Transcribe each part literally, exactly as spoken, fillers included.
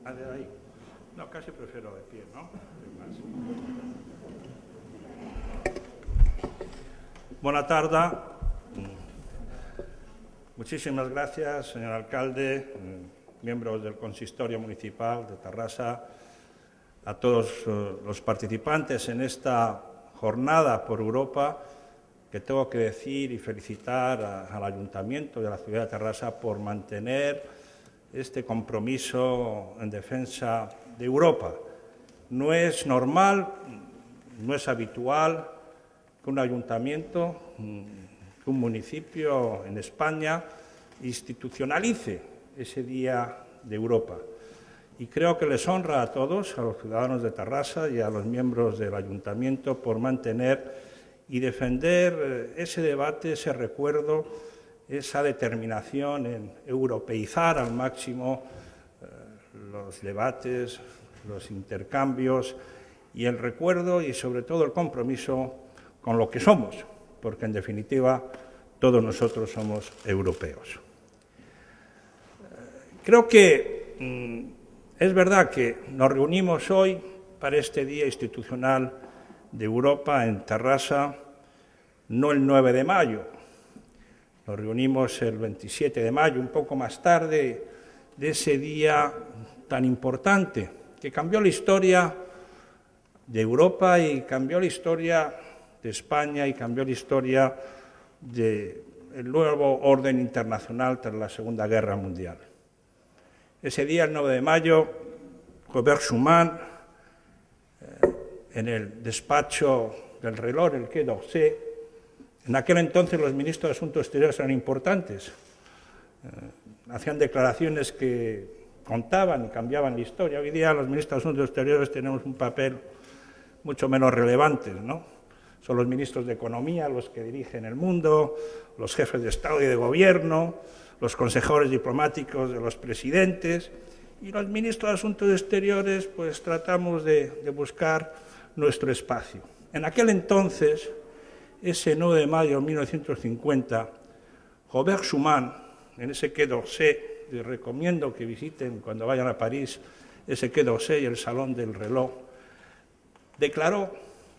Ah, de ahí. No, casi prefiero de pie, ¿no? Buena tarde. Muchísimas gracias, señor alcalde, miembros del Consistorio Municipal de Tarrasa, a todos los participantes en esta jornada por Europa, que tengo que decir y felicitar a, al Ayuntamiento de la ciudad de Tarrasa por mantener este compromiso en defensa de Europa. No es normal, no es habitual que un ayuntamiento, que un municipio en España institucionalice ese Día de Europa. Y creo que les honra a todos, a los ciudadanos de Tarrasa y a los miembros del ayuntamiento, por mantener y defender ese debate, ese recuerdo, esa determinación en europeizar al máximo eh, los debates, los intercambios y el recuerdo y sobre todo el compromiso con lo que somos, porque en definitiva todos nosotros somos europeos. Creo que mmm, es verdad que nos reunimos hoy para este Día Institucional de Europa en Tarrasa, no el nueve de mayo, nos reunimos el veintisiete de mayo, un poco más tarde de ese día tan importante que cambió la historia de Europa y cambió la historia de España y cambió la historia del nuevo orden internacional tras la Segunda Guerra Mundial. Ese día, el nueve de mayo, Robert Schuman, eh, en el despacho del reloj, el Quai d'Orsay, en aquel entonces los ministros de Asuntos Exteriores eran importantes, eh, hacían declaraciones que contaban y cambiaban la historia. Hoy día los ministros de Asuntos Exteriores tenemos un papel mucho menos relevante, ¿no? Son los ministros de Economía los que dirigen el mundo, los jefes de Estado y de Gobierno, los consejeros diplomáticos de los presidentes, y los ministros de Asuntos Exteriores pues tratamos de, de buscar nuestro espacio. En aquel entonces, ese nueve de mayo de mil novecientos cincuenta, Robert Schuman, en ese Quai d'Orsay, les recomiendo que visiten cuando vayan a París ese Quai d'Orsay y el Salón del Reloj, declaró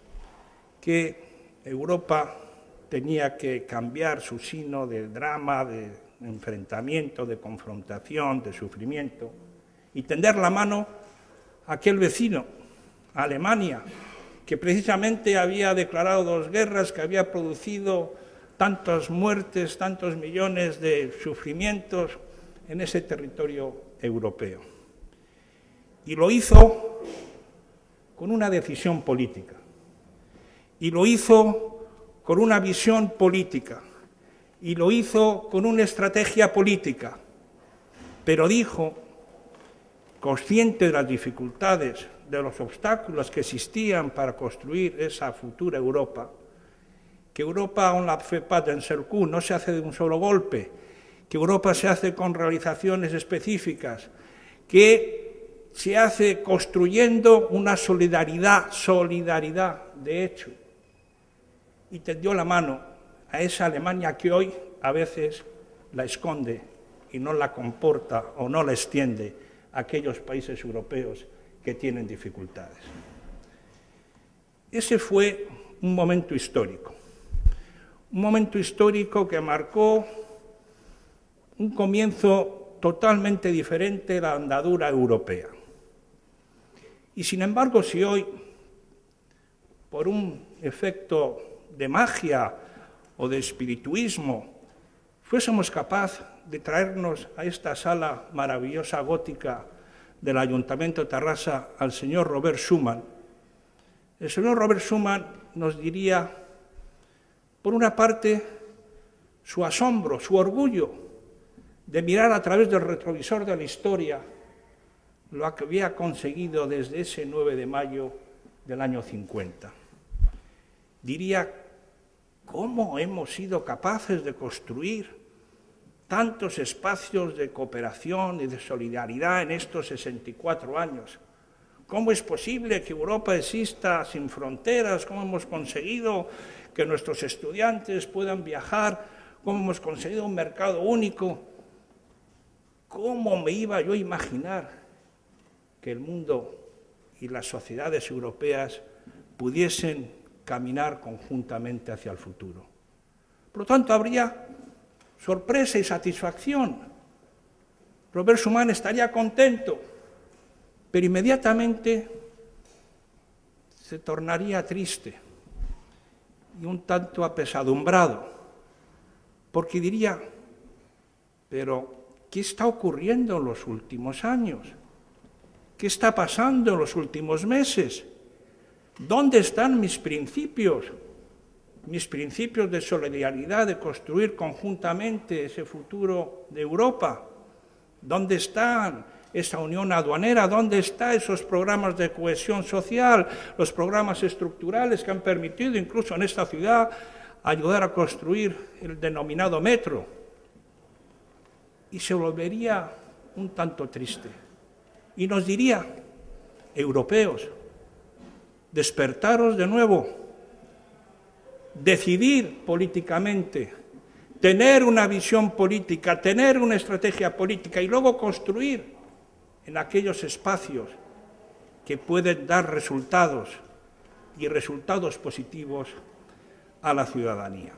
que Europa tenía que cambiar su signo de drama, de enfrentamiento, de confrontación, de sufrimiento, y tender la mano a aquel vecino, a Alemania, que precisamente había declarado dos guerras, que había producido tantas muertes, tantos millones de sufrimientos en ese territorio europeo. Y lo hizo con una decisión política, y lo hizo con una visión política, y lo hizo con una estrategia política, pero dijo, consciente de las dificultades, de los obstáculos que existían para construir esa futura Europa, que Europa on la fait pas d'un seul coup, no se hace de un solo golpe, que Europa se hace con realizaciones específicas, que se hace construyendo una solidaridad, solidaridad de hecho, y tendió la mano a esa Alemania que hoy a veces la esconde y no la comporta o no la extiende a aquellos países europeos que tienen dificultades. Ese fue un momento histórico, un momento histórico que marcó un comienzo totalmente diferente de la andadura europea. Y sin embargo, si hoy, por un efecto de magia o de espirituismo, fuésemos capaces de traernos a esta sala maravillosa gótica del Ayuntamiento de Tarrasa al señor Robert Schuman, el señor Robert Schuman nos diría, por una parte, su asombro, su orgullo de mirar a través del retrovisor de la historia lo que había conseguido desde ese nueve de mayo del año cincuenta. Diría, ¿cómo hemos sido capaces de construir tantos espacios de cooperación y de solidaridad en estos sesenta y cuatro años? ¿Cómo es posible que Europa exista sin fronteras? ¿Cómo hemos conseguido que nuestros estudiantes puedan viajar? ¿Cómo hemos conseguido un mercado único? ¿Cómo me iba yo a imaginar que el mundo y las sociedades europeas pudiesen caminar conjuntamente hacia el futuro. Por lo tanto, habría sorpresa y satisfacción. Robert Schuman estaría contento, pero inmediatamente se tornaría triste y un tanto apesadumbrado, porque diría, pero ¿qué está ocurriendo en los últimos años? ¿Qué está pasando en los últimos meses? ¿Dónde están mis principios? Mis principios de solidaridad, de construir conjuntamente ese futuro de Europa. ¿Dónde están esa unión aduanera? ¿Dónde están esos programas de cohesión social, los programas estructurales que han permitido incluso en esta ciudad ayudar a construir el denominado metro? Y se volvería un tanto triste. Y nos diría, europeos, despertaros de nuevo, decidir políticamente, tener una visión política, tener una estrategia política y luego construir en aquellos espacios que pueden dar resultados y resultados positivos a la ciudadanía.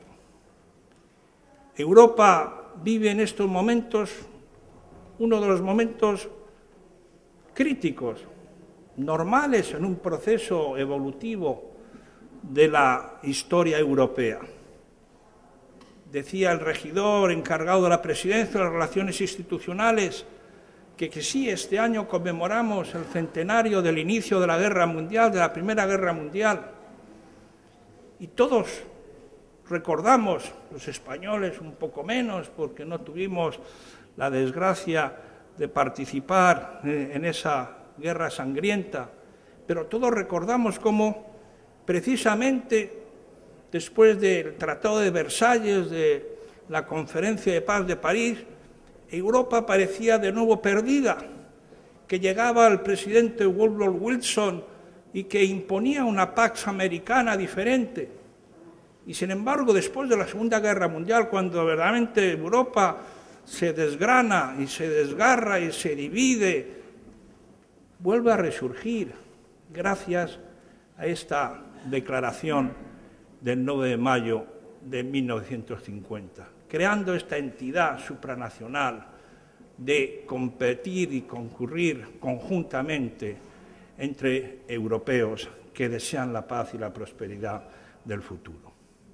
Europa vive en estos momentos uno de los momentos críticos, normales en un proceso evolutivo de la historia europea. Decía el regidor encargado de la presidencia de las relaciones institucionales que, que sí, este año conmemoramos el centenario del inicio de la Guerra Mundial, de la Primera Guerra Mundial, y todos recordamos, los españoles un poco menos, porque no tuvimos la desgracia de participar en esa guerra sangrienta, pero todos recordamos cómo precisamente después del Tratado de Versalles, de la Conferencia de Paz de París, Europa parecía de nuevo perdida, que llegaba el presidente Woodrow Wilson y que imponía una Pax Americana diferente. Y sin embargo, después de la Segunda Guerra Mundial, cuando verdaderamente Europa se desgrana y se desgarra y se divide, vuelve a resurgir gracias a esta declaración del nueve de mayo de mil novecientos cincuenta, creando esta entidad supranacional de competir y concurrir conjuntamente entre europeos que desean la paz y la prosperidad del futuro.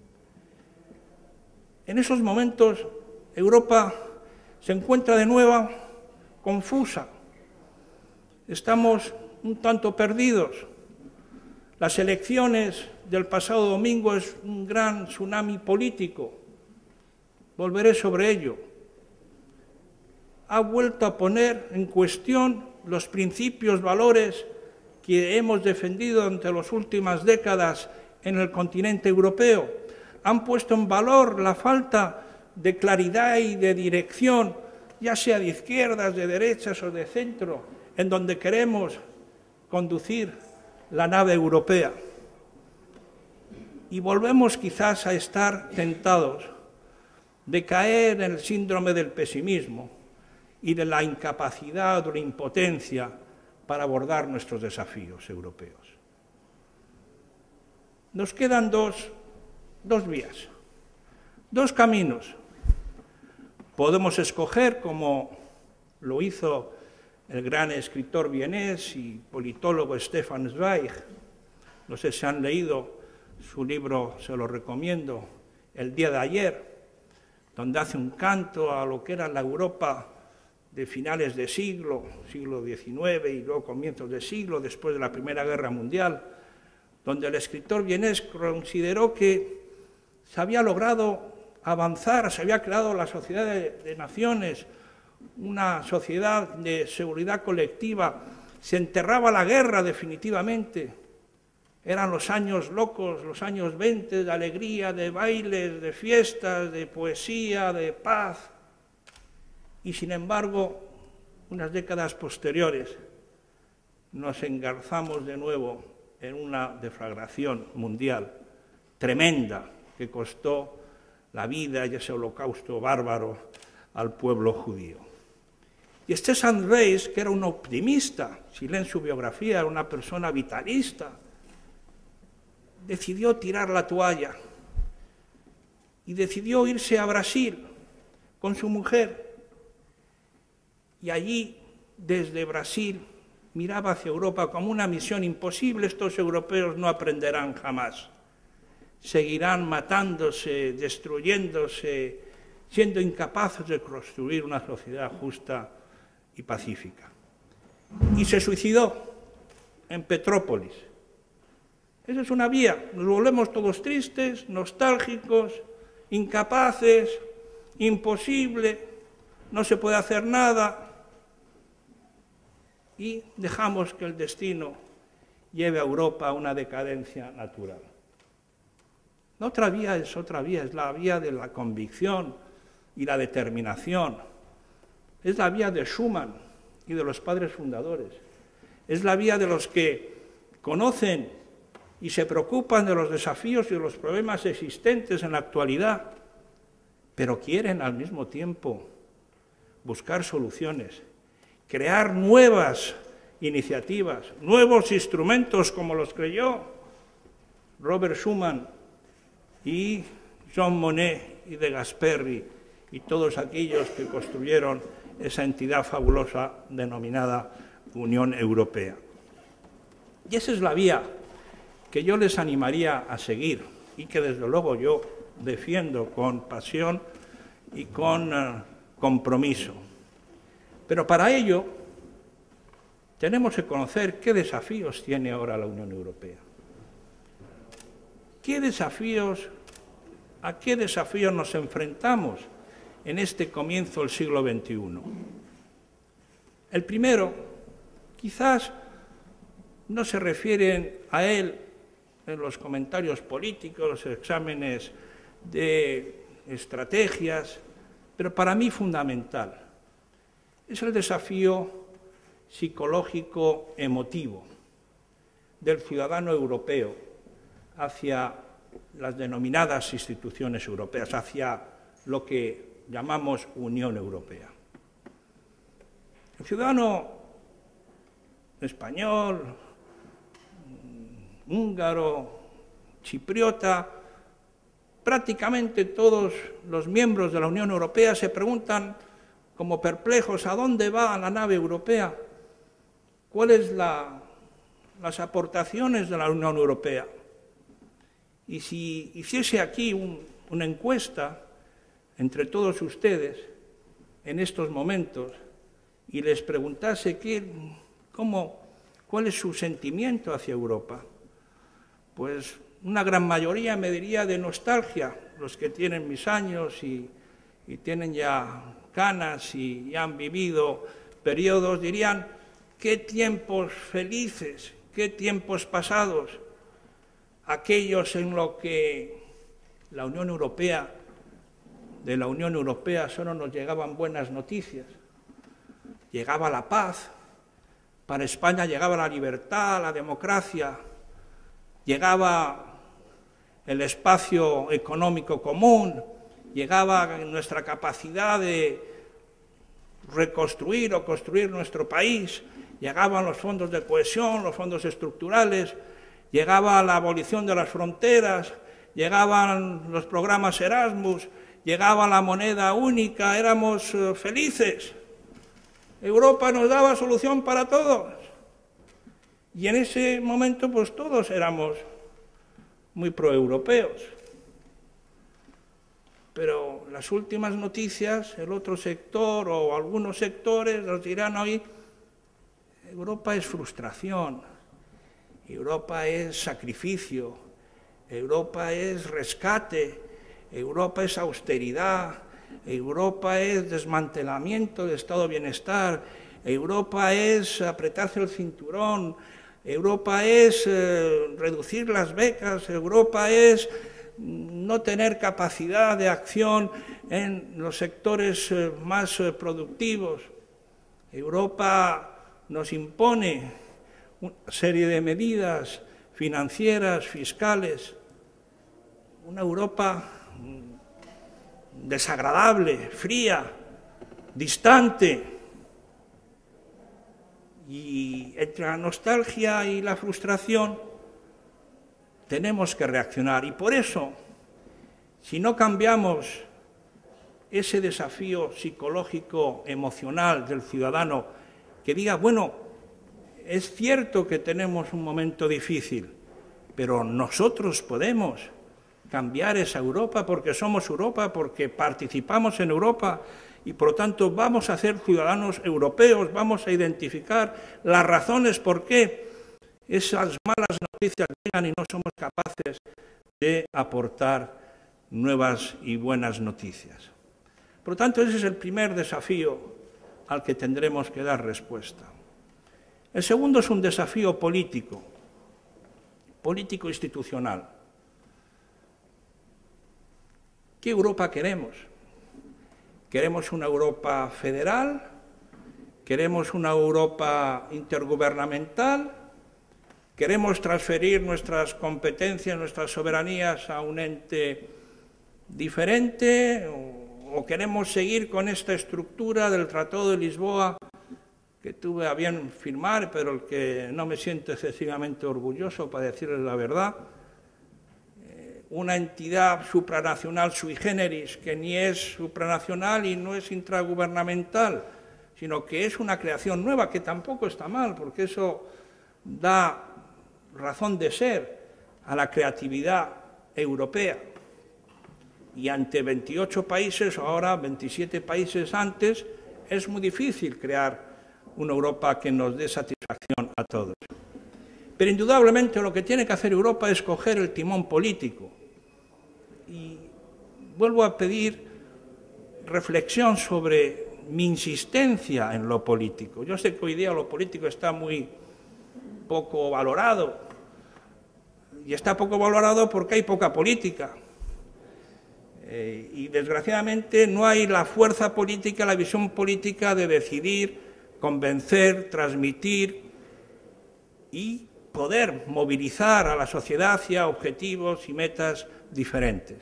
En esos momentos, Europa se encuentra de nuevo confusa. Estamos un tanto perdidos. Las elecciones del pasado domingo es un gran tsunami político. Volveré sobre ello. Ha vuelto a poner en cuestión los principios, valores que hemos defendido durante las últimas décadas en el continente europeo. Han puesto en valor la falta de claridad y de dirección, ya sea de izquierdas, de derechas o de centro, en donde queremos conducir la nave europea. Y volvemos quizás a estar tentados de caer en el síndrome del pesimismo y de la incapacidad o la impotencia para abordar nuestros desafíos europeos. Nos quedan dos, dos vías, dos caminos. Podemos escoger, como lo hizo el gran escritor vienés y politólogo Stefan Zweig, no sé si han leído su libro, se lo recomiendo, El día de ayer, donde hace un canto a lo que era la Europa de finales de siglo, siglo diecinueve y luego comienzos de siglo, después de la Primera Guerra Mundial, donde el escritor vienés consideró que se había logrado avanzar, se había creado la sociedad de, de naciones, una sociedad de seguridad colectiva, se enterraba la guerra definitivamente. Eran los años locos, los años veinte, de alegría, de bailes, de fiestas, de poesía, de paz. Y sin embargo, unas décadas posteriores, nos engarzamos de nuevo en una deflagración mundial tremenda que costó la vida y ese holocausto bárbaro al pueblo judío. Y Stefan Reis, que era un optimista, si leen su biografía, era una persona vitalista, decidió tirar la toalla y decidió irse a Brasil con su mujer. Y allí, desde Brasil, miraba hacia Europa como una misión imposible. Estos europeos no aprenderán jamás. Seguirán matándose, destruyéndose, siendo incapaces de construir una sociedad justa y pacífica. Y se suicidó en Petrópolis. Esa es una vía. Nos volvemos todos tristes, nostálgicos, incapaces, imposible, no se puede hacer nada, y dejamos que el destino lleve a Europa a una decadencia natural. La otra vía es otra vía, es la vía de la convicción y la determinación. Es la vía de Schuman y de los padres fundadores. Es la vía de los que conocen y se preocupan de los desafíos y de los problemas existentes en la actualidad, pero quieren al mismo tiempo buscar soluciones, crear nuevas iniciativas, nuevos instrumentos como los creyó Robert Schuman y Jean Monnet y de Gasperi y todos aquellos que construyeron esa entidad fabulosa denominada Unión Europea. Y esa es la vía que yo les animaría a seguir y que desde luego yo defiendo con pasión y con uh, compromiso. Pero para ello tenemos que conocer qué desafíos tiene ahora la Unión Europea. ¿Qué desafíos, a qué desafíos nos enfrentamos en este comienzo del siglo veintiuno? El primero, quizás no se refieren a él en los comentarios políticos, los exámenes de estrategias, pero para mí fundamental. Es el desafío psicológico emotivo del ciudadano europeo hacia las denominadas instituciones europeas, hacia lo que llamamos Unión Europea. El ciudadano español, húngaro, chipriota, prácticamente todos los miembros de la Unión Europea se preguntan como perplejos, ¿a dónde va la nave europea? ¿Cuáles son la, las aportaciones de la Unión Europea? Y si hiciese aquí un, una encuesta entre todos ustedes en estos momentos y les preguntase qué, cómo, cuál es su sentimiento hacia Europa, pues una gran mayoría me diría de nostalgia, los que tienen mis años y, y tienen ya canas y, y han vivido periodos, dirían, qué tiempos felices, qué tiempos pasados, aquellos en los que la Unión Europea, de la Unión Europea solo nos llegaban buenas noticias, llegaba la paz, para España llegaba la libertad, la democracia, llegaba el espacio económico común, llegaba nuestra capacidad de reconstruir o construir nuestro país, llegaban los fondos de cohesión, los fondos estructurales, llegaba la abolición de las fronteras, llegaban los programas Erasmus, llegaba la moneda única, éramos uh, felices. Europa nos daba solución para todos. Y en ese momento, pues todos éramos muy proeuropeos. Pero las últimas noticias, el otro sector o algunos sectores nos dirán hoy, Europa es frustración, Europa es sacrificio, Europa es rescate, Europa es austeridad, Europa es desmantelamiento del estado de bienestar, Europa es apretarse el cinturón, Europa es eh, reducir las becas, Europa es no tener capacidad de acción en los sectores eh, más eh, productivos. Europa nos impone una serie de medidas financieras, fiscales, una Europa desagradable, fría, distante, Y entre la nostalgia y la frustración tenemos que reaccionar. Y por eso, si no cambiamos ese desafío psicológico, emocional del ciudadano, que diga, bueno, es cierto que tenemos un momento difícil, pero nosotros podemos cambiar esa Europa porque somos Europa, porque participamos en Europa y, por lo tanto, vamos a ser ciudadanos europeos, vamos a identificar las razones por qué esas malas noticias llegan y no somos capaces de aportar nuevas y buenas noticias. Por lo tanto, ese es el primer desafío al que tendremos que dar respuesta. El segundo es un desafío político, político-institucional. ¿Qué Europa queremos? ¿Queremos una Europa federal? ¿Queremos una Europa intergubernamental? ¿Queremos transferir nuestras competencias, nuestras soberanías a un ente diferente? ¿O queremos seguir con esta estructura del Tratado de Lisboa que tuve a bien firmar, pero el que no me siento excesivamente orgulloso, para decirles la verdad? Una entidad supranacional sui generis, que ni es supranacional y no es intragubernamental, sino que es una creación nueva, que tampoco está mal, porque eso da razón de ser a la creatividad europea. Y ante veintiocho países, o ahora veintisiete países antes, es muy difícil crear una Europa que nos dé satisfacción a todos. Pero indudablemente lo que tiene que hacer Europa es coger el timón político. Y vuelvo a pedir reflexión sobre mi insistencia en lo político. Yo sé que hoy día lo político está muy poco valorado, y está poco valorado porque hay poca política. Eh, y desgraciadamente no hay la fuerza política, la visión política de decidir, convencer, transmitir y poder movilizar a la sociedad hacia objetivos y metas diferentes.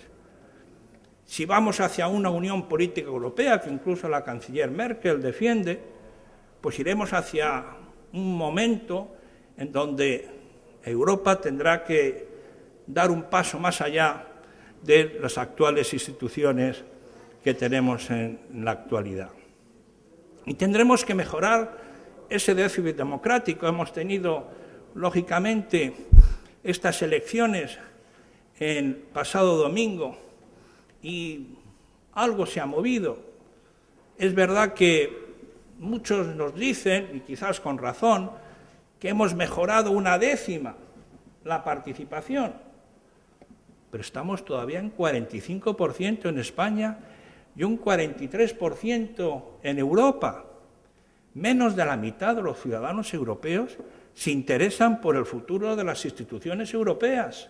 Si vamos hacia una unión política europea, que incluso la canciller Merkel defiende, pues iremos hacia un momento en donde Europa tendrá que dar un paso más allá de las actuales instituciones que tenemos en la actualidad. Y tendremos que mejorar ese déficit democrático. Hemos tenido, lógicamente, estas elecciones el pasado domingo y algo se ha movido. Es verdad que muchos nos dicen, y quizás con razón, que hemos mejorado una décima la participación, pero estamos todavía en cuarenta y cinco por ciento en España y un cuarenta y tres por ciento en Europa. Menos de la mitad de los ciudadanos europeos se interesan por el futuro de las instituciones europeas.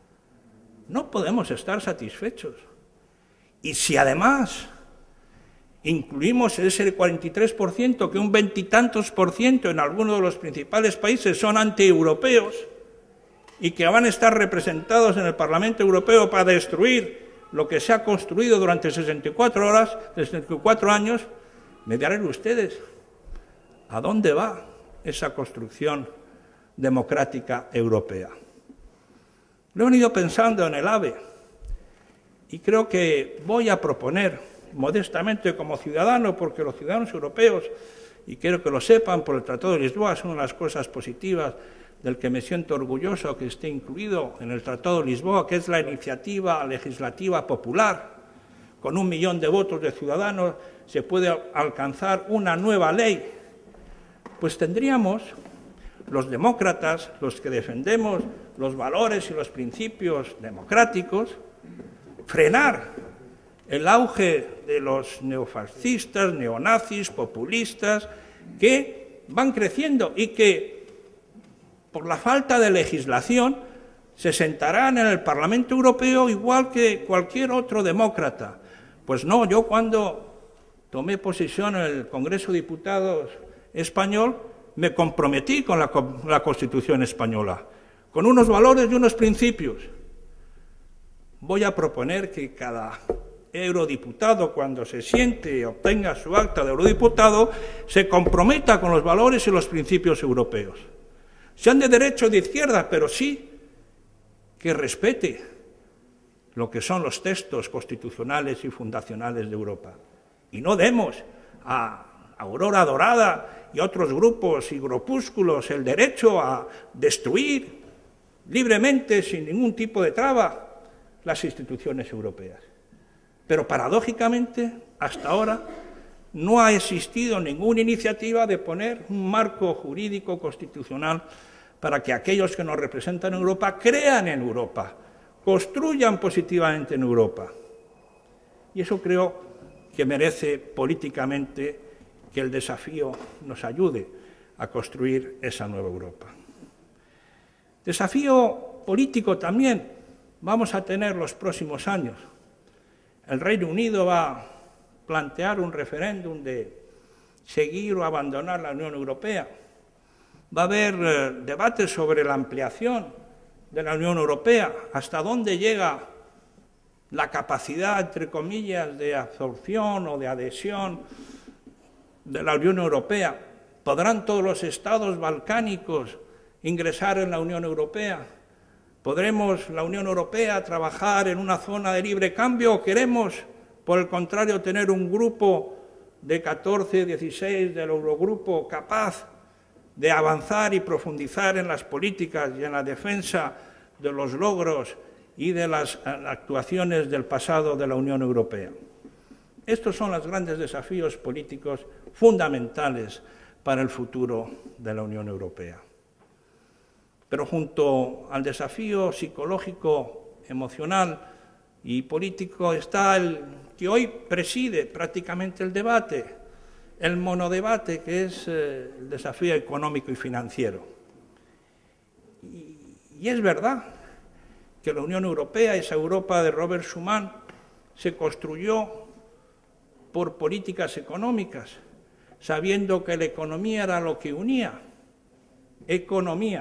No podemos estar satisfechos. Y si además incluimos ese cuarenta y tres por ciento, que un veintitantos por ciento en algunos de los principales países son antieuropeos y que van a estar representados en el Parlamento Europeo para destruir lo que se ha construido durante sesenta y cuatro horas, sesenta y cuatro años, me dirán ustedes, ¿a dónde va esa construcción democrática europea? Lo he venido pensando en el AVE y creo que voy a proponer modestamente como ciudadano, porque los ciudadanos europeos, y quiero que lo sepan, por el Tratado de Lisboa, son una de las cosas positivas del que me siento orgulloso que esté incluido en el Tratado de Lisboa, que es la iniciativa legislativa popular. Con un millón de votos de ciudadanos se puede alcanzar una nueva ley. Pues tendríamos, los demócratas, los que defendemos los valores y los principios democráticos, frenar el auge de los neofascistas, neonazis, populistas, que van creciendo y que, por la falta de legislación, se sentarán en el Parlamento Europeo igual que cualquier otro demócrata. Pues no, yo cuando tomé posesión en el Congreso de Diputados español, me comprometí con la, con la Constitución española, con unos valores y unos principios. Voy a proponer que cada eurodiputado, cuando se siente y obtenga su acta de eurodiputado, se comprometa con los valores y los principios europeos. Sean de derecha o de izquierda, pero sí que respete lo que son los textos constitucionales y fundacionales de Europa. Y no demos a Aurora Dorada y otros grupos y grupúsculos el derecho a destruir libremente, sin ningún tipo de traba, las instituciones europeas. Pero paradójicamente, hasta ahora, no ha existido ninguna iniciativa de poner un marco jurídico constitucional para que aquellos que nos representan en Europa crean en Europa, construyan positivamente en Europa. Y eso creo que merece políticamente que el desafío nos ayude a construir esa nueva Europa. Desafío político también vamos a tener los próximos años. El Reino Unido va a plantear un referéndum de seguir o abandonar la Unión Europea. Va a haber eh, debates sobre la ampliación de la Unión Europea, hasta dónde llega la capacidad, entre comillas, de absorción o de adhesión de la Unión Europea. ¿Podrán todos los estados balcánicos ingresar en la Unión Europea? ¿Podremos, la Unión Europea, trabajar en una zona de libre cambio o queremos, por el contrario, tener un grupo de catorce, dieciséis del Eurogrupo capaz de avanzar y profundizar en las políticas y en la defensa de los logros y de las actuaciones del pasado de la Unión Europea? Estos son los grandes desafíos políticos fundamentales para el futuro de la Unión Europea. Pero junto al desafío psicológico, emocional y político está el que hoy preside prácticamente el debate, el monodebate, que es eh, el desafío económico y financiero. Y, y es verdad que la Unión Europea, esa Europa de Robert Schuman, se construyó por políticas económicas, sabiendo que la economía era lo que unía. Economía,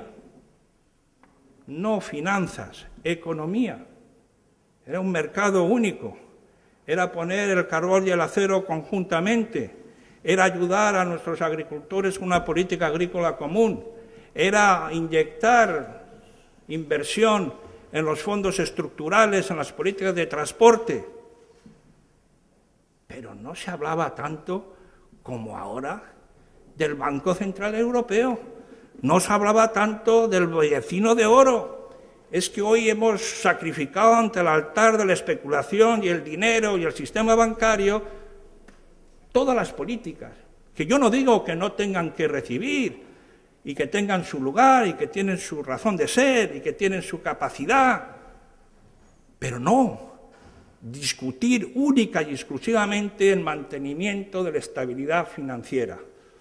no finanzas, economía. Era un mercado único, era poner el carbón y el acero conjuntamente, era ayudar a nuestros agricultores con una política agrícola común, era inyectar inversión en los fondos estructurales, en las políticas de transporte. Pero no se hablaba tanto como ahora del Banco Central Europeo, no se hablaba tanto del bollecino de oro. Es que hoy hemos sacrificado ante el altar de la especulación y el dinero y el sistema bancario todas las políticas, que yo no digo que no tengan que recibir y que tengan su lugar y que tienen su razón de ser y que tienen su capacidad, pero no discutir única y exclusivamente el mantenimiento de la estabilidad financiera.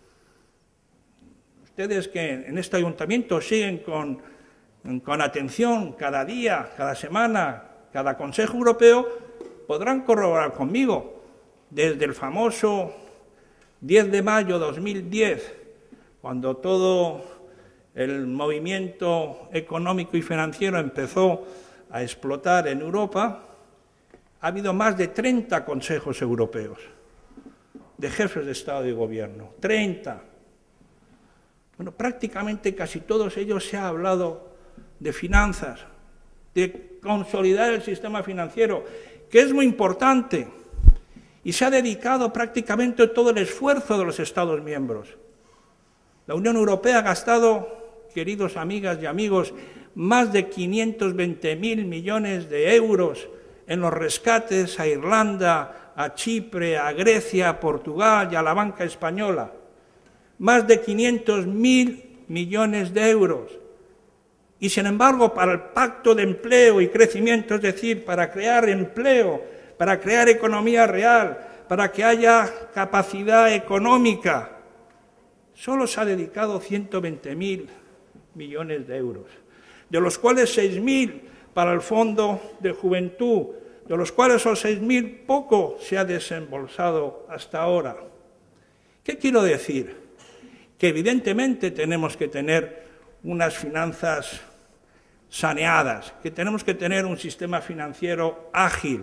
Ustedes que en este ayuntamiento siguen con, con atención cada día, cada semana, cada Consejo Europeo, podrán corroborar conmigo. Desde el famoso diez de mayo de dos mil diez, cuando todo el movimiento económico y financiero empezó a explotar en Europa, ha habido más de treinta consejos europeos de jefes de Estado y Gobierno. treinta. Bueno, prácticamente casi todos ellos se ha hablado de finanzas, de consolidar el sistema financiero, que es muy importante, y se ha dedicado prácticamente todo el esfuerzo de los Estados miembros. La Unión Europea ha gastado, queridos amigas y amigos, más de quinientos veinte mil millones de euros en los rescates a Irlanda, a Chipre, a Grecia, a Portugal y a la banca española. Más de quinientos mil millones de euros. Y, sin embargo, para el Pacto de Empleo y Crecimiento, es decir, para crear empleo, para crear economía real, para que haya capacidad económica, solo se ha dedicado ciento veinte mil millones de euros, de los cuales seis mil para el Fondo de Juventud, de los cuales esos seis mil poco se ha desembolsado hasta ahora. ¿Qué quiero decir? Que evidentemente tenemos que tener unas finanzas saneadas, que tenemos que tener un sistema financiero ágil,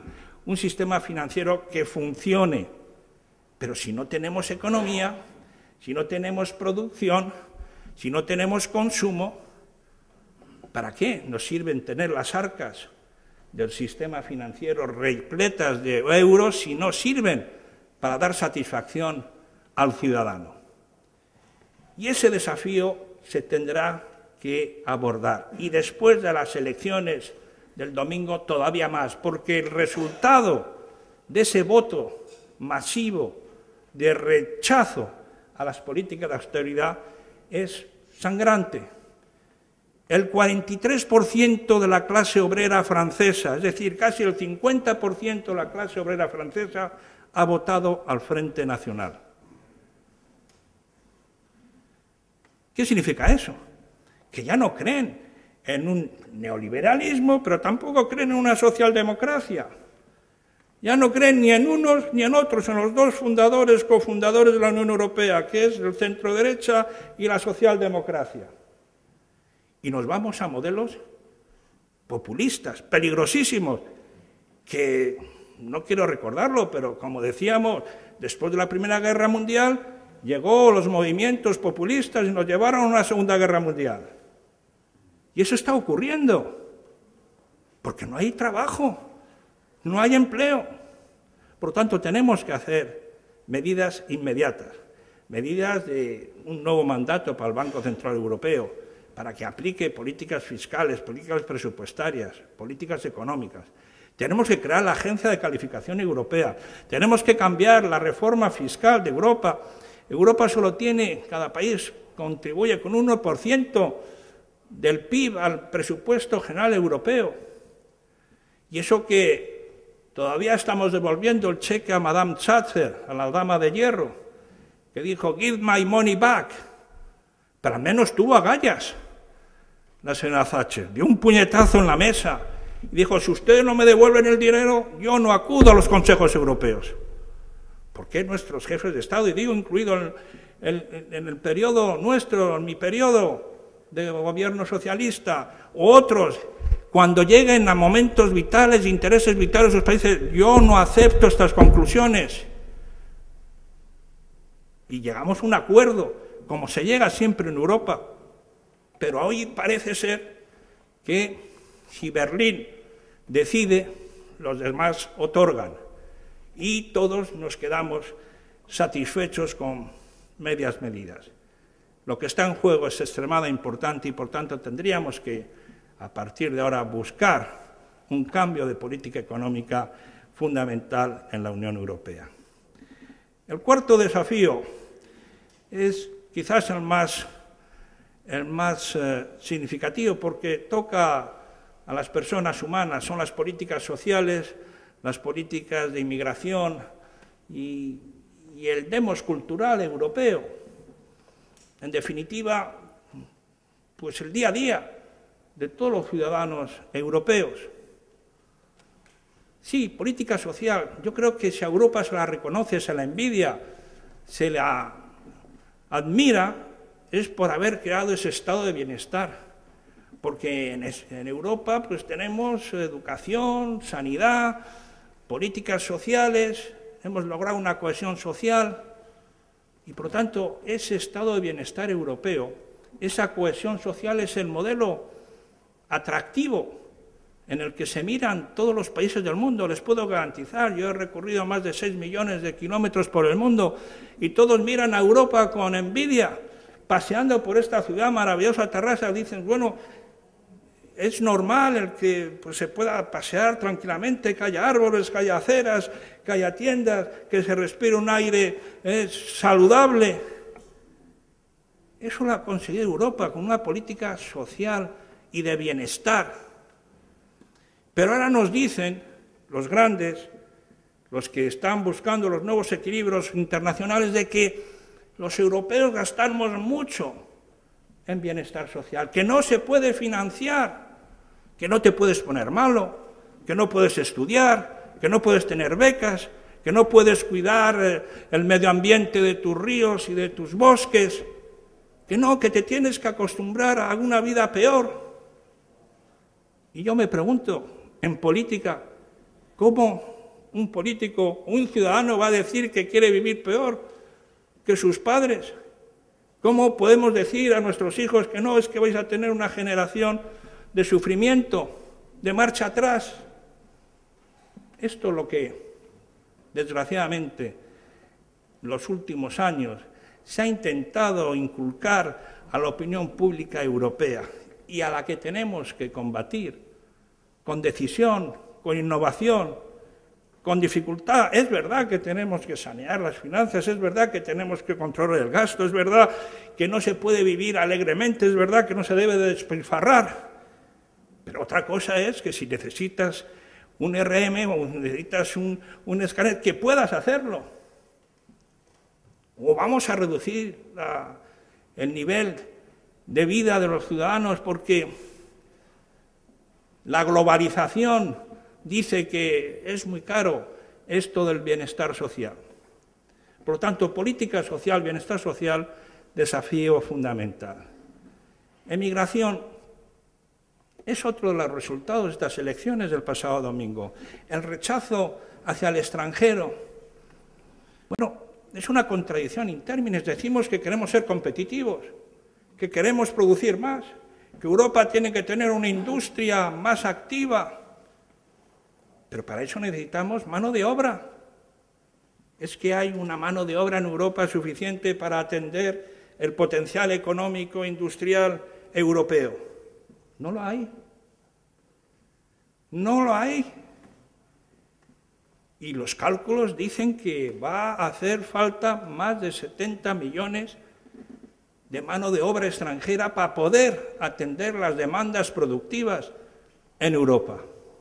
un sistema financiero que funcione. Pero si no tenemos economía, si no tenemos producción, si no tenemos consumo, ¿para qué nos sirven tener las arcas del sistema financiero repletas de euros si no sirven para dar satisfacción al ciudadano? Y ese desafío se tendrá que abordar. Y después de las elecciones del domingo todavía más, porque el resultado de ese voto masivo de rechazo a las políticas de austeridad es sangrante. El cuarenta y tres por ciento de la clase obrera francesa, es decir, casi el cincuenta por ciento de la clase obrera francesa, ha votado al Frente Nacional. ¿Qué significa eso? Que ya no creen en un neoliberalismo, pero tampoco creen en una socialdemocracia. Ya no creen ni en unos ni en otros, en los dos fundadores, cofundadores de la Unión Europea, que es el centro-derecha y la socialdemocracia. Y nos vamos a modelos populistas, peligrosísimos, que no quiero recordarlo, pero como decíamos, después de la Primera Guerra Mundial, llegó los movimientos populistas y nos llevaron a una Segunda Guerra Mundial. Y eso está ocurriendo, porque no hay trabajo, no hay empleo. Por lo tanto, tenemos que hacer medidas inmediatas, medidas de un nuevo mandato para el Banco Central Europeo, para que aplique políticas fiscales, políticas presupuestarias, políticas económicas. Tenemos que crear la Agencia de Calificación Europea, tenemos que cambiar la reforma fiscal de Europa. Europa solo tiene, cada país contribuye con un uno por ciento del P I B al presupuesto general europeo. Y eso que todavía estamos devolviendo el cheque a Madame Thatcher, a la dama de hierro, que dijo, give my money back, pero al menos tuvo agallas la señora Thatcher, dio un puñetazo en la mesa y dijo, si ustedes no me devuelven el dinero, yo no acudo a los consejos europeos. ¿Por qué nuestros jefes de Estado, y digo incluido en el, en el periodo nuestro, en mi periodo de gobierno socialista, u otros, cuando lleguen a momentos vitales, intereses vitales de los países, yo no acepto estas conclusiones? Y llegamos a un acuerdo, como se llega siempre en Europa, pero hoy parece ser que si Berlín decide, los demás otorgan, y todos nos quedamos satisfechos con medias medidas. Lo que está en juego es extremadamente importante y, por tanto, tendríamos que, a partir de ahora, buscar un cambio de política económica fundamental en la Unión Europea. El cuarto desafío es quizás el más, el más eh, significativo, porque toca a las personas humanas, son las políticas sociales, las políticas de inmigración y, y el demos cultural europeo. En definitiva, pues el día a día de todos los ciudadanos europeos. Sí, política social. Yo creo que si a Europa se la reconoce, se la envidia, se la admira, es por haber creado ese estado de bienestar. Porque en, en Europa pues tenemos educación, sanidad, políticas sociales, hemos logrado una cohesión social y, por lo tanto, ese estado de bienestar europeo, esa cohesión social es el modelo atractivo en el que se miran todos los países del mundo. Les puedo garantizar, yo he recorrido más de seis millones de kilómetros por el mundo y todos miran a Europa con envidia, paseando por esta ciudad maravillosa, Terrassa, dicen, bueno, es normal el que pues, se pueda pasear tranquilamente, que haya árboles, que haya aceras, que haya tiendas, que se respire un aire eh, saludable. Eso lo ha conseguido Europa con una política social y de bienestar. Pero ahora nos dicen los grandes, los que están buscando los nuevos equilibrios internacionales, de que los europeos gastamos mucho en bienestar social, que no se puede financiar, que no te puedes poner malo, que no puedes estudiar, que no puedes tener becas, que no puedes cuidar eh, el medio ambiente de tus ríos y de tus bosques, que no, que te tienes que acostumbrar a una vida peor. Y yo me pregunto, en política, ¿cómo un político, un ciudadano va a decir que quiere vivir peor que sus padres? ¿Cómo podemos decir a nuestros hijos que no, es que vais a tener una generación de sufrimiento, de marcha atrás? Esto es lo que, desgraciadamente, en los últimos años se ha intentado inculcar a la opinión pública europea y a la que tenemos que combatir con decisión, con innovación, con dificultad. Es verdad que tenemos que sanear las finanzas, es verdad que tenemos que controlar el gasto, es verdad que no se puede vivir alegremente, es verdad que no se debe de despilfarrar. Pero otra cosa es que si necesitas un R M o necesitas un, un escáner, que puedas hacerlo. O vamos a reducir la, el nivel de vida de los ciudadanos porque la globalización dice que es muy caro esto del bienestar social. Por lo tanto, política social, bienestar social, desafío fundamental. Emigración es otro de los resultados de estas elecciones del pasado domingo. El rechazo hacia el extranjero. Bueno, es una contradicción in términos. Decimos que queremos ser competitivos, que queremos producir más, que Europa tiene que tener una industria más activa. Pero para eso necesitamos mano de obra. ¿Es que hay una mano de obra en Europa suficiente para atender el potencial económico e industrial europeo? No lo hay. No lo hay. Y los cálculos dicen que va a hacer falta más de setenta millones de mano de obra extranjera para poder atender las demandas productivas en Europa.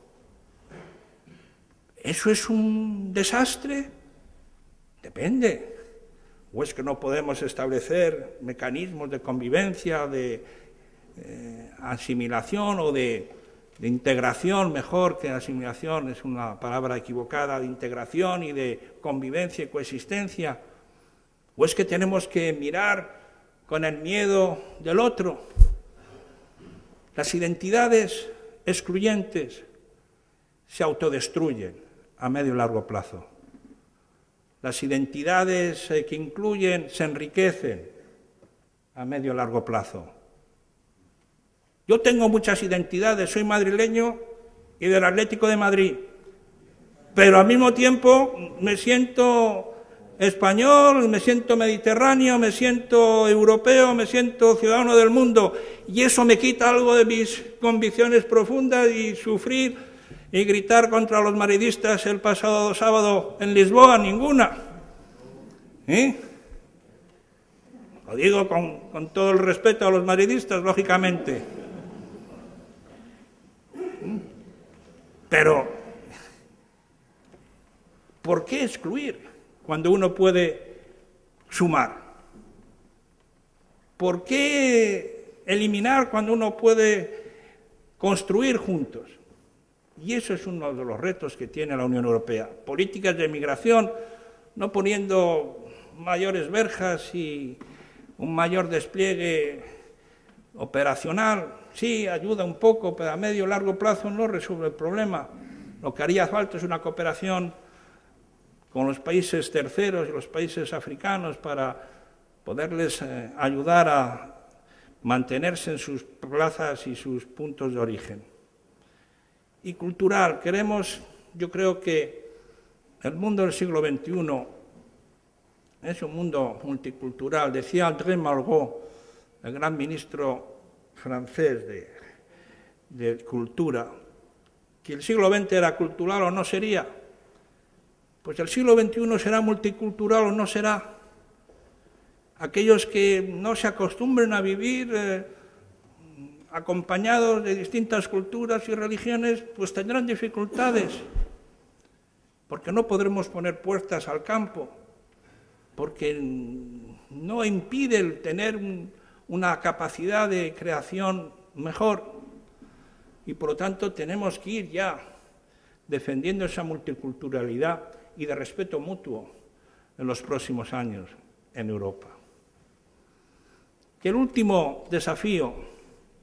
¿Eso es un desastre? Depende. ¿O es que no podemos establecer mecanismos de convivencia, de eh, asimilación o de, de integración, mejor que asimilación, es una palabra equivocada, de integración y de convivencia y coexistencia? ¿O es que tenemos que mirar con el miedo del otro? Las identidades excluyentes se autodestruyen a medio y largo plazo. Las identidades eh, que incluyen se enriquecen a medio y largo plazo. Yo tengo muchas identidades, soy madrileño y del Atlético de Madrid, pero al mismo tiempo me siento español, me siento mediterráneo, me siento europeo, me siento ciudadano del mundo, y eso me quita algo de mis convicciones profundas y sufrir y gritar contra los madridistas el pasado sábado en Lisboa, ninguna. ¿Eh? Lo digo con, con todo el respeto a los madridistas, lógicamente. Pero, ¿por qué excluir cuando uno puede sumar? ¿Por qué eliminar cuando uno puede construir juntos? Y eso es uno de los retos que tiene la Unión Europea. Políticas de migración, no poniendo mayores verjas y un mayor despliegue operacional. Sí, ayuda un poco, pero a medio y largo plazo no resuelve el problema. Lo que haría falta es una cooperación con los países terceros y los países africanos para poderles eh, ayudar a mantenerse en sus plazas y sus puntos de origen. Y cultural, queremos, yo creo que el mundo del siglo veintiuno es un mundo multicultural. Decía André Malraux, el gran ministro francés de, de Cultura, que el siglo veinte era cultural o no sería. Pues el siglo veintiuno será multicultural o no será. Aquellos que no se acostumbren a vivir eh, acompañados de distintas culturas y religiones, pues tendrán dificultades, porque no podremos poner puertas al campo, porque no impide el tener un, una capacidad de creación mejor, y por lo tanto tenemos que ir ya defendiendo esa multiculturalidad y de respeto mutuo en los próximos años en Europa. Que el último desafío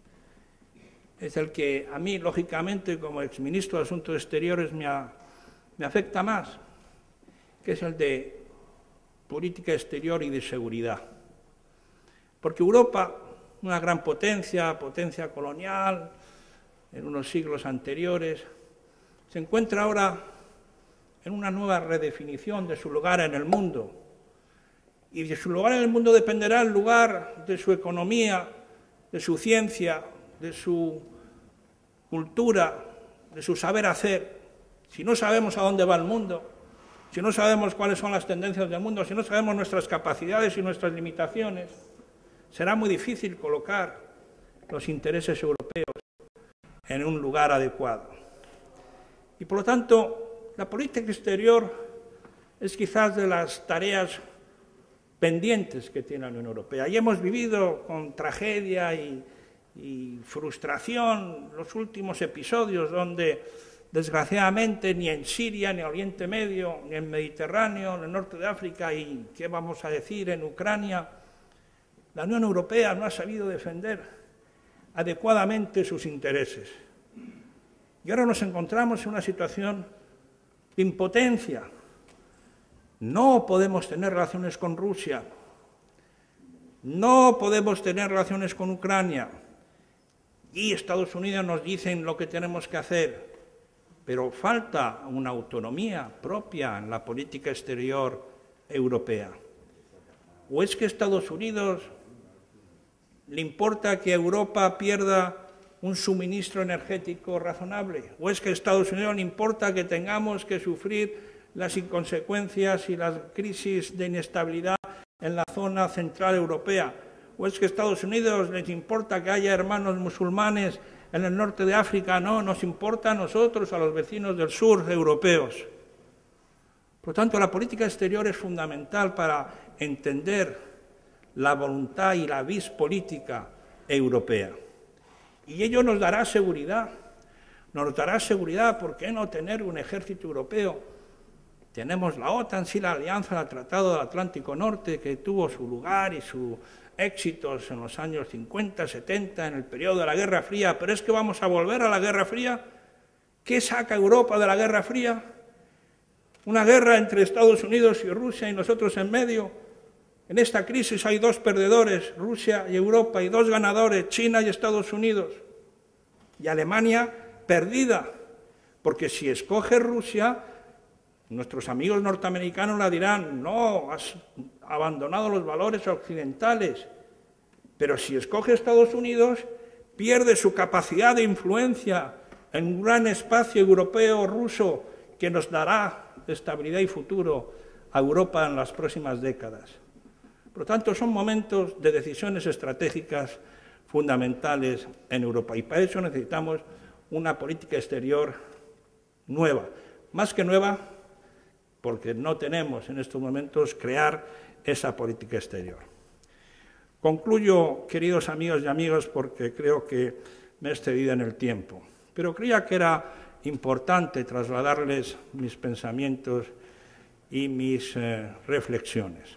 es el que a mí, lógicamente, como exministro de Asuntos Exteriores, me, ha, me afecta más, que es el de política exterior y de seguridad. Porque Europa, una gran potencia, potencia colonial, en unos siglos anteriores, se encuentra ahora en una nueva redefinición de su lugar en el mundo. Y de su lugar en el mundo dependerá el lugar de su economía, de su ciencia, de su cultura, de su saber hacer. Si no sabemos a dónde va el mundo, si no sabemos cuáles son las tendencias del mundo, si no sabemos nuestras capacidades y nuestras limitaciones, será muy difícil colocar los intereses europeos en un lugar adecuado. Y por lo tanto, la política exterior es quizás de las tareas pendientes que tiene la Unión Europea. Y hemos vivido con tragedia y, y frustración los últimos episodios donde, desgraciadamente, ni en Siria, ni en Oriente Medio, ni en Mediterráneo, en el norte de África y, ¿qué vamos a decir?, en Ucrania, la Unión Europea no ha sabido defender adecuadamente sus intereses. Y ahora nos encontramos en una situación de impotencia. No podemos tener relaciones con Rusia, no podemos tener relaciones con Ucrania, y Estados Unidos nos dicen lo que tenemos que hacer, pero falta una autonomía propia en la política exterior europea. ¿O es que a Estados Unidos le importa que Europa pierda un suministro energético razonable? ¿O es que a Estados Unidos le importa que tengamos que sufrir las inconsecuencias y las crisis de inestabilidad en la zona central europea? ¿O es que a Estados Unidos les importa que haya hermanos musulmanes en el norte de África? No, nos importa a nosotros, a los vecinos del sur europeos. Por lo tanto, la política exterior es fundamental para entender la voluntad y la vis política europea. Y ello nos dará seguridad. Nos dará seguridad, ¿por qué no tener un ejército europeo? Tenemos la OTAN, sí, la alianza, el Tratado del Atlántico Norte, que tuvo su lugar y sus éxitos en los años cincuenta, setenta, en el periodo de la Guerra Fría, pero es que vamos a volver a la Guerra Fría. ¿Qué saca Europa de la Guerra Fría? Una guerra entre Estados Unidos y Rusia y nosotros en medio. En esta crisis hay dos perdedores, Rusia y Europa, y dos ganadores, China y Estados Unidos. Y Alemania perdida, porque si escoge Rusia, nuestros amigos norteamericanos la dirán, no, has abandonado los valores occidentales. Pero si escoge Estados Unidos, pierde su capacidad de influencia en un gran espacio europeo ruso que nos dará estabilidad y futuro a Europa en las próximas décadas. Por lo tanto, son momentos de decisiones estratégicas fundamentales en Europa y para eso necesitamos una política exterior nueva. Más que nueva, porque no tenemos en estos momentos crear esa política exterior. Concluyo, queridos amigos y amigas, porque creo que me he excedido en el tiempo, pero creía que era importante trasladarles mis pensamientos y mis eh, reflexiones.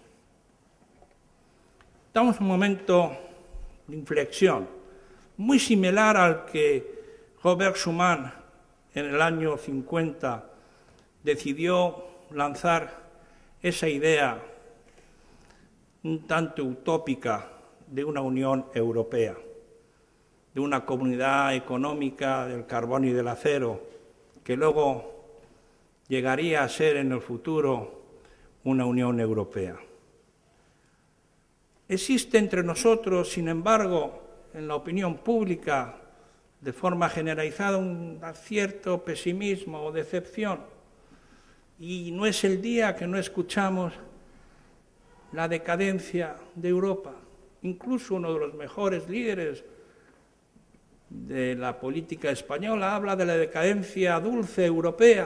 Estamos en un momento de inflexión, muy similar al que Robert Schuman en el año cincuenta decidió lanzar esa idea un tanto utópica de una Unión Europea, de una comunidad económica del carbón y del acero, que luego llegaría a ser en el futuro una Unión Europea. Existe entre nosotros, sin embargo, en la opinión pública, de forma generalizada, un cierto pesimismo o decepción. Y no es el día que no escuchamos la decadencia de Europa. Incluso uno de los mejores líderes de la política española habla de la decadencia dulce europea.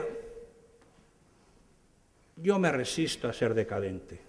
Yo me resisto a ser decadente.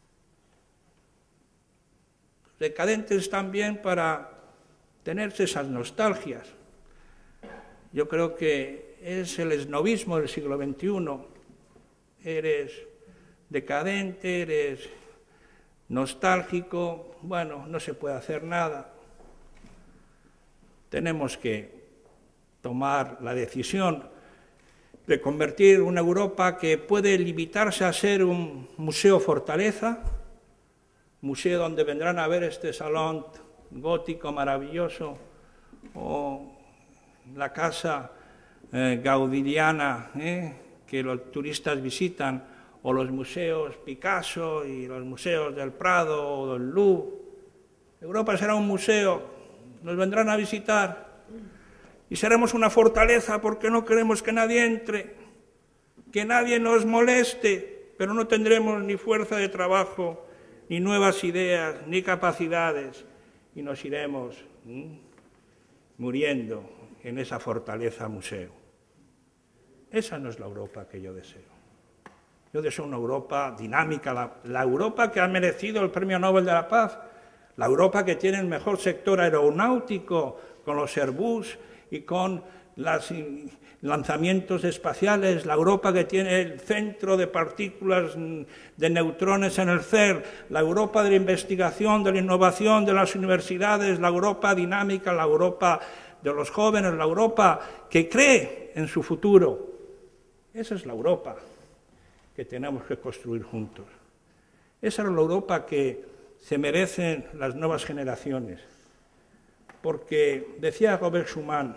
Decadentes también para tenerse esas nostalgias. Yo creo que es el esnovismo del siglo veintiuno. Eres decadente, eres nostálgico, bueno, no se puede hacer nada. Tenemos que tomar la decisión de convertir una Europa que puede limitarse a ser un museo fortaleza, museo donde vendrán a ver este salón gótico maravilloso o la casa eh, gaudiliana eh, que los turistas visitan, o los museos Picasso y los museos del Prado o del Louvre. Europa será un museo, nos vendrán a visitar y seremos una fortaleza porque no queremos que nadie entre, que nadie nos moleste, pero no tendremos ni fuerza de trabajo, ni nuevas ideas, ni capacidades, y nos iremos ¿sí? muriendo en esa fortaleza museo. Esa no es la Europa que yo deseo. Yo deseo una Europa dinámica, la, la Europa que ha merecido el Premio Nobel de la Paz, la Europa que tiene el mejor sector aeronáutico, con los Airbus y con los lanzamientos espaciales, la Europa que tiene el centro de partículas de neutrones en el C E R, la Europa de la investigación, de la innovación, de las universidades, la Europa dinámica, la Europa de los jóvenes, la Europa que cree en su futuro. Esa es la Europa que tenemos que construir juntos. Esa es la Europa que se merecen las nuevas generaciones. Porque, decía Robert Schuman,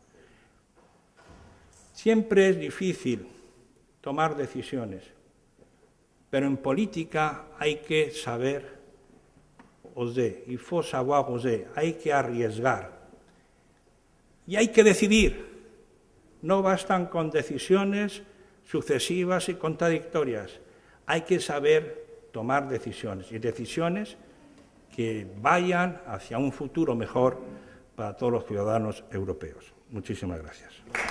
siempre es difícil tomar decisiones, pero en política hay que saber oser, il faut savoir oser, hay que arriesgar. Y hay que decidir. No bastan con decisiones sucesivas y contradictorias. Hay que saber tomar decisiones, y decisiones que vayan hacia un futuro mejor para todos los ciudadanos europeos. Muchísimas gracias.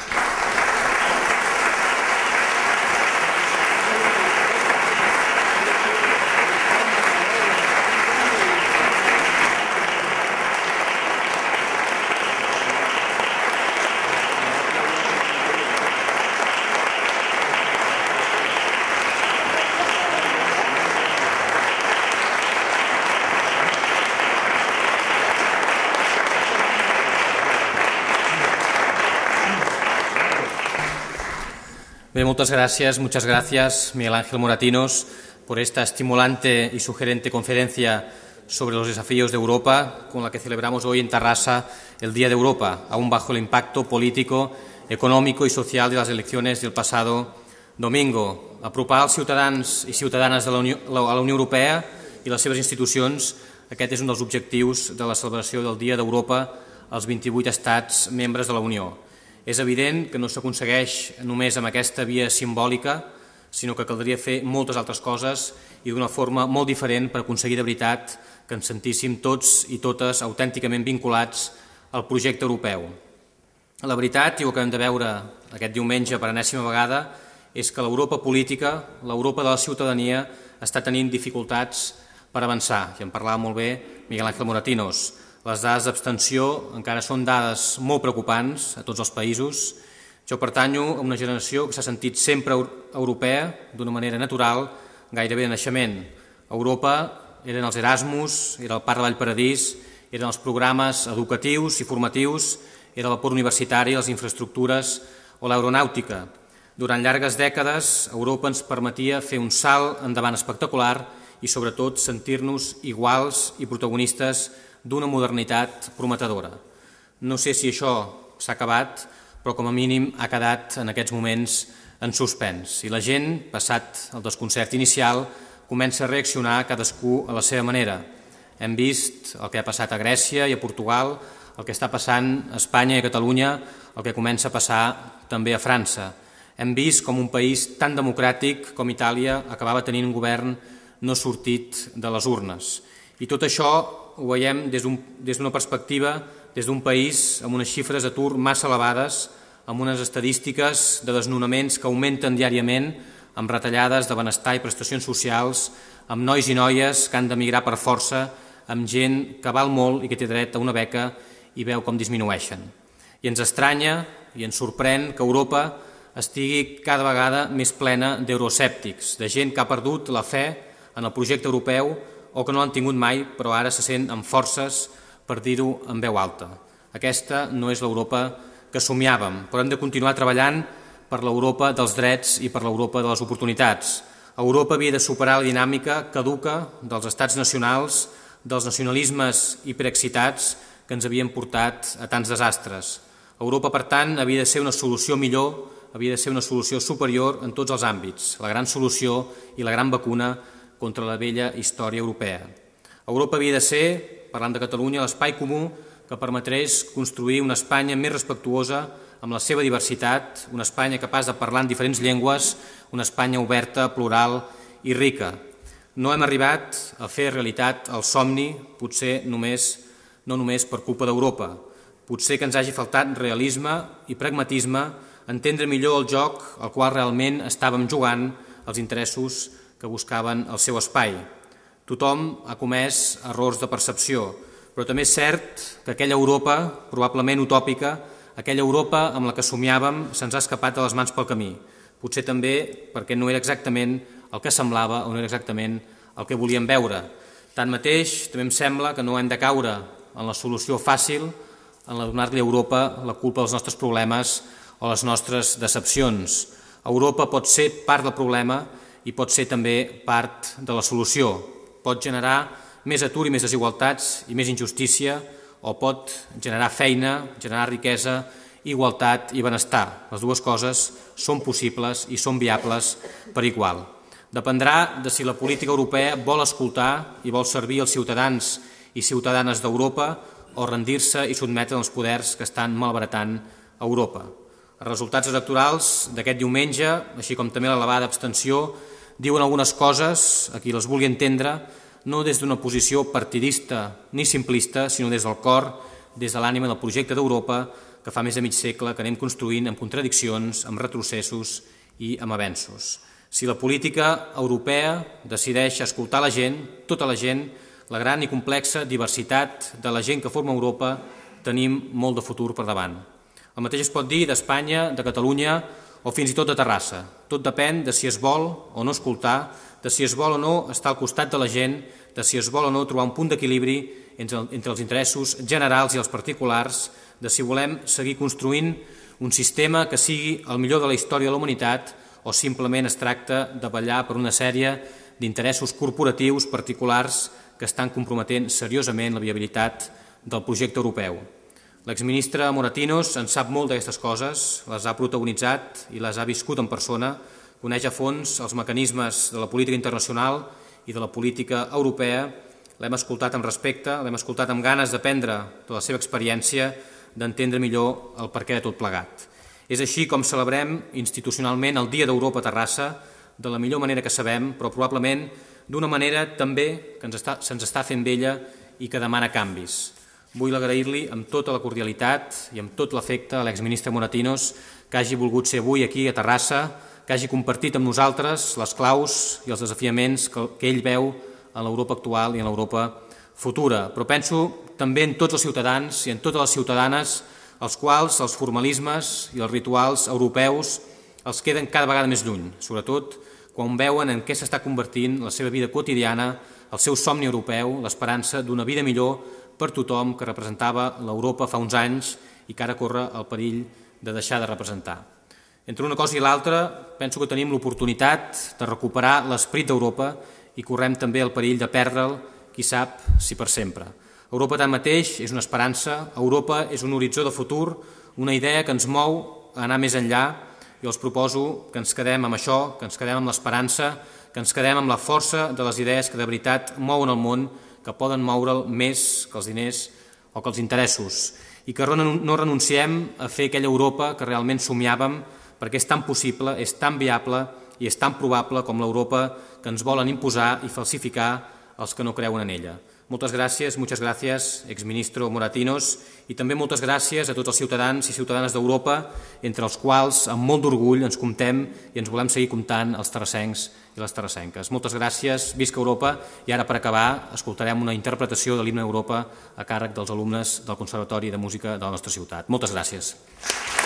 Bien, muchas gracias, muchas gracias, Miguel Ángel Moratinos, por esta estimulante y sugerente conferencia sobre los desafíos de Europa, con la que celebramos hoy en Tarrasa el Día de Europa, aún bajo el impacto político, econòmico i social de les eleccions del passado domingo. Apropar els ciutadans i ciutadanes de la Unió, a la Unió Europea i les seves institucions, aquest és un dels objectius de la celebració del Dia d'Europa als vint-i-vuit estats membres de la Unió. És evident que no s'aconsegueix només amb aquesta via simbòlica, sinó que caldria fer moltes altres coses i d'una forma molt diferent per aconseguir de veritat que ens sentíssim tots i totes autènticament vinculats al projecte europeu. La veritat, i ho acabem de veure aquest diumenge per enèsima vegada, és que l'Europa política, l'Europa de la ciutadania, està tenint dificultats per avançar. I en parlava molt bé Miguel Ángel Moratinos. Les dades d'abstenció encara són dades molt preocupants a tots els països. Jo pertanyo a una generació que s'ha sentit sempre europea d'una manera natural, gairebé de naixement. Europa eren els Erasmus, era el Parc de Vallparadís, eren els programes educatius i formatius, era el port universitari, les infraestructures o l'aeronàutica. Durant llargues dècades, Europa ens permetia fer un salt endavant espectacular i, sobretot, sentir-nos iguals i protagonistes d'una modernitat prometedora. No sé si això s'ha acabat, però com a mínim ha quedat en aquests moments en suspens. I la gent, passat el desconcert inicial, comença a reaccionar cadascú a la seva manera. Hem vist el que ha passat a Grècia i a Portugal, el que està passant a Espanya i a Catalunya, el que comença a passar també a França. Hem vist com un país tan democràtic com Itàlia acabava tenint un govern no sortit de les urnes. I tot això ho veiem des d'una perspectiva, des d'un país amb unes xifres d'atur massa elevades, amb unes estadístiques de desnonaments que augmenten diàriament, amb retallades de benestar i prestacions socials, amb nois i noies que han d'emigrar per força, amb gent que val molt i que té dret a una beca i veu com disminueixen. I ens estranya i ens sorprèn que Europa estigui cada vegada més plena d'euroescèptics, de gent que ha perdut la fe en el projecte europeu o que no l'han tingut mai, però ara se sent amb forces per dir-ho en veu alta. Aquesta no és l'Europa que somiàvem, però hem de continuar treballant per l'Europa dels drets i per l'Europa de les oportunitats. Europa havia de superar la dinàmica caduca dels estats nacionals, dels nacionalismes hiperexcitats que ens havien portat a tants desastres. Europa, per tant, havia de ser una solució millor, havia de ser una solució superior en tots els àmbits, la gran solució i la gran vacuna contra la vella història europea. Europa havia de ser, parlant de Catalunya, l'espai comú que permetés construir una Espanya més respectuosa amb la seva diversitat, una Espanya capaç de parlar en diferents llengües, una Espanya oberta, plural i rica. No hem arribat a fer realitat el somni, potser només, no només per culpa d'Europa. Potser que ens hagi faltat realisme i pragmatisme, entendre millor el joc al qual realment estàvem jugant, els interessos que buscaven el seu espai. Tothom ha comès errors de percepció, però també és cert que aquella Europa, probablement utòpica, aquella Europa amb la que somiàvem, se'ns ha escapat de les mans pel camí. Potser també perquè no era exactament el que semblava o no era exactament el que volíem veure. Tanmateix, també em sembla que no hem de caure en la solució fàcil, en la de donar-li a Europa la culpa dels nostres problemes o les nostres decepcions. Europa pot ser part del problema i pot ser també part de la solució. Pot generar més atur i més desigualtats i més injustícia, o pot generar feina, generar riquesa, igualtat i benestar. Les dues coses són possibles i són viables per igual. Dependrà de si la política europea vol escoltar i vol servir els ciutadans i ciutadanes d'Europa o rendir-se i sotmetre els poders que estan malbaratant Europa. Els resultats electorals d'aquest diumenge, així com també l'elevada abstenció, diuen algunes coses, a qui les vulgui entendre, no des d'una posició partidista ni simplista, sinó des del cor, des de l'ànima del projecte d'Europa que fa més de mig segle que anem construint amb contradiccions, amb retrocessos i amb avenços. Si la política europea decideix escoltar la gent, tota la gent, la gran i complexa diversitat de la gent que forma Europa, tenim molt de futur per davant. El mateix es pot dir d'Espanya, de Catalunya o fins i tot de Terrassa. Tot depèn de si es vol o no escoltar, de si es vol o no estar al costat de la gent, de si es vol o no trobar un punt d'equilibri entre els interessos generals i els particulars, de si volem seguir construint un sistema que sigui el millor de la història de la humanitat o simplement es tracta de vetllar per una sèrie d'interessos corporatius particulars que estan comprometent seriosament la viabilitat del projecte europeu. L'exministre Moratinos en sap molt d'aquestes coses, les ha protagonitzat i les ha viscut en persona, coneix a fons els mecanismes de la política internacional i de la política europea, l'hem escoltat amb respecte, l'hem escoltat amb ganes d'aprendre de la seva experiència, d'entendre millor el perquè de tot plegat. És així com celebrem institucionalment el Dia d'Europa a Terrassa, de la millor manera que sabem, però probablement d'una manera també que ens està, se'ns està fent vella i que demana canvis. Vull agrair-li amb tota la cordialitat i amb tot l'afecte a l'exministre Moratinos que hagi volgut ser avui aquí a Terrassa, que hagi compartit amb nosaltres les claus i els desafiaments que, que ell veu en l'Europa actual i en l'Europa futura. Però penso també en tots els ciutadans i en totes les ciutadanes als quals els formalismes i els rituals europeus els queden cada vegada més lluny, sobretot quan veuen en què s'està convertint la seva vida quotidiana, el seu somni europeu, l'esperança d'una vida millor per tothom que representava l'Europa fa uns anys i que ara corre el perill de deixar de representar. Entre una cosa i l'altra, penso que tenim l'oportunitat de recuperar l'esperit d'Europa i correm també el perill de perdre'l, qui sap si per sempre. Europa tanmateix és una esperança, Europa és un horitzó de futur, una idea que ens mou a anar més enllà i els proposo que ens quedem amb això, que ens quedem amb l'esperança, que ens quedem amb la força de les idees que de veritat mouen el món, que poden moure'l més que els diners o que els interessos, i que no renunciem a fer aquella Europa que realment somiàvem perquè és tan possible, és tan viable i és tan probable com l'Europa que ens volen imposar i falsificar els que no creuen en ella. Moltes gràcies, muchas gracias, exministro Moratinos, i també moltes gràcies a tots els ciutadans i ciutadanes d'Europa, entre els quals, amb molt d'orgull, ens comptem i ens volem seguir comptant els terrassencs i les terrassenques. Moltes gràcies, visca Europa, i ara per acabar escoltarem una interpretació de l'himne Europa a càrrec dels alumnes del Conservatori de Música de la nostra ciutat. Moltes gràcies.